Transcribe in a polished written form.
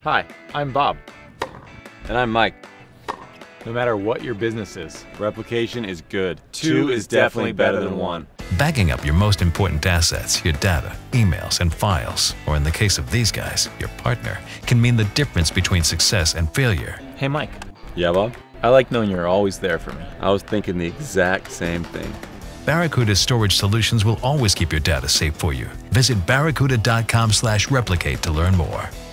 Hi, I'm Bob. And I'm Mike. No matter what your business is, Replication is good. Two is definitely better than one. Backing up your most important assets, your data, emails, and files, or in the case of these guys, your partner, can mean the difference between success and failure. Hey Mike, Yeah, Bob? I like knowing you're always there for me. I was thinking the exact same thing. Barracuda Storage Solutions will always keep your data safe for you. Visit barracuda.com/replicate to learn more.